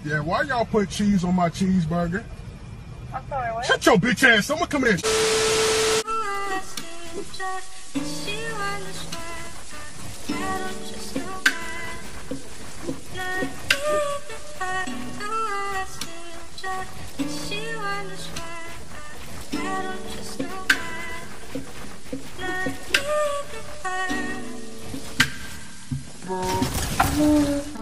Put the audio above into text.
Yeah, why y'all put cheese on my cheeseburger? I'm sorry, what? Shut your bitch ass. Someone come here. Bro.